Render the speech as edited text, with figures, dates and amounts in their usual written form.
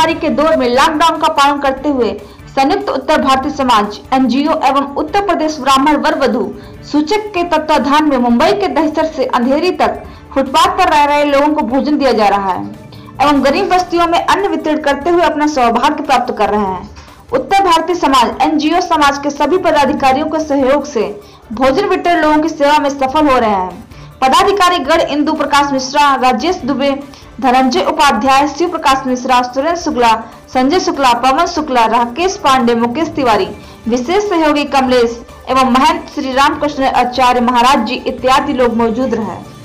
महामारी के दौर में लॉकडाउन का पालन करते हुए संयुक्त उत्तर भारतीय समाज एनजीओ एवं उत्तर प्रदेश ब्राह्मण वर वधु सूचक के तत्वाधान में मुंबई के दहिसर से अंधेरी तक फुटपाथ पर रह रहे लोगों को भोजन दिया जा रहा है एवं गरीब बस्तियों में अन्न वितरण करते हुए अपना सौभाग्य प्राप्त कर रहे हैं। उत्तर भारतीय समाज एनजीओ समाज के सभी पदाधिकारियों के सहयोग से भोजन वितरण लोगों की सेवा में सफल हो रहे हैं। पदाधिकारी गण इंदु प्रकाश मिश्रा, राजेश दुबे, धनंजय उपाध्याय, शिव प्रकाश मिश्रा, सुरेंद्र शुक्ला, संजय शुक्ला, पवन शुक्ला, राकेश पांडे, मुकेश तिवारी, विशेष सहयोगी कमलेश एवं महंत श्री रामकृष्ण आचार्य महाराज जी इत्यादि लोग मौजूद रहे।